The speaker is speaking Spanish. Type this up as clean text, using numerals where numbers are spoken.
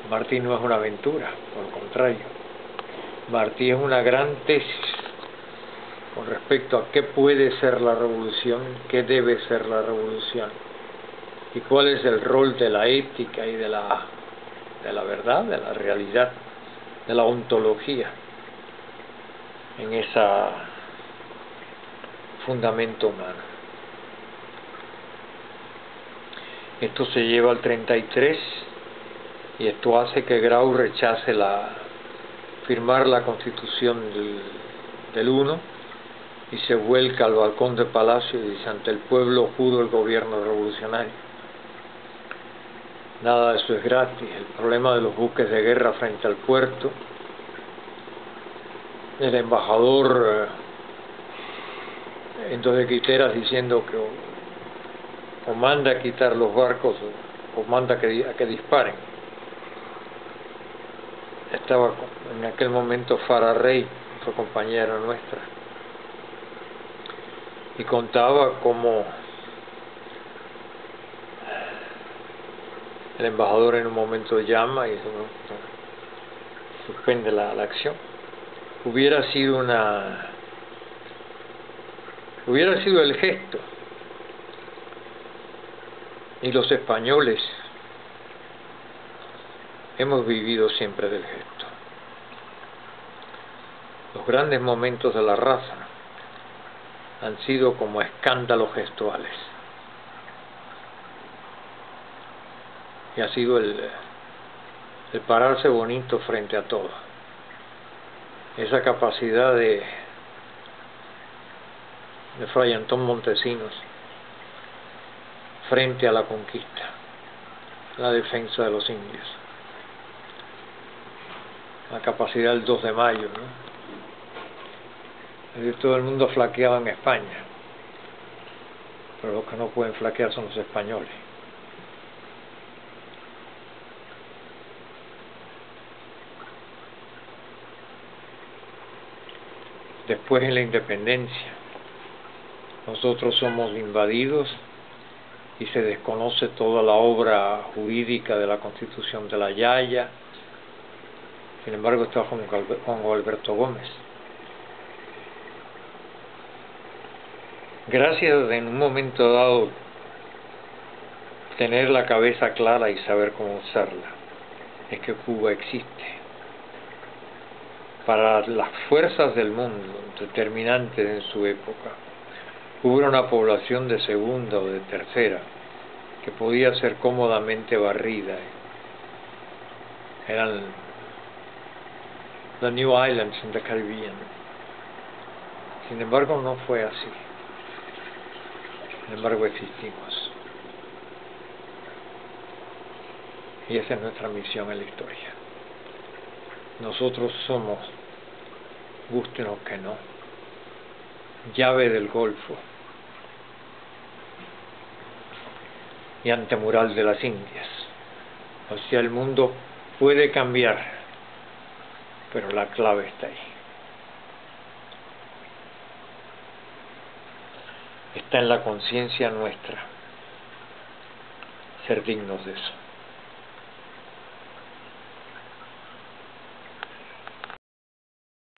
Martí no es una aventura, por el contrario. Martí es una gran tesis con respecto a qué puede ser la revolución, qué debe ser la revolución, y cuál es el rol de la ética y de la verdad, de la realidad, de la ontología en ese fundamento humano. Esto se lleva al 33 y esto hace que Grau rechace firmar la Constitución del 1 y se vuelca al balcón del Palacio y dice: ante el pueblo juro el gobierno revolucionario. Nada de eso es gratis. El problema de los buques de guerra frente al puerto, el embajador entonces Quiteras diciendo que o manda a quitar los barcos o manda a que disparen. Estaba en aquel momento Farah Rey, otra compañera nuestra, y contaba cómo el embajador en un momento llama y suspende la acción. Hubiera sido el gesto, y los españoles hemos vivido siempre del gesto. Los grandes momentos de la raza han sido como escándalos gestuales, y ha sido el pararse bonito frente a todo. Esa capacidad de Fray Antón Montesinos frente a la conquista, la defensa de los indios, la capacidad del 2 de mayo, ¿no? Es decir, todo el mundo flaqueaba en España, pero los que no pueden flaquear son los españoles. Después, en la independencia, nosotros somos invadidos y se desconoce toda la obra jurídica de la Constitución de la Yaya. Sin embargo, está Juan Alberto Gómez. Gracias en un momento dado tener la cabeza clara y saber cómo usarla, es que Cuba existe. Para las fuerzas del mundo determinantes en su época, hubo una población de segunda o de tercera que podía ser cómodamente barrida. Eran the New Islands in the Caribbean. Sin embargo, no fue así. Sin embargo, existimos. Y esa es nuestra misión en la historia. Nosotros somos, gústenos que no, llave del Golfo y antemural de las Indias. O sea, el mundo puede cambiar, pero la clave está ahí. Está en la conciencia nuestra ser dignos de eso.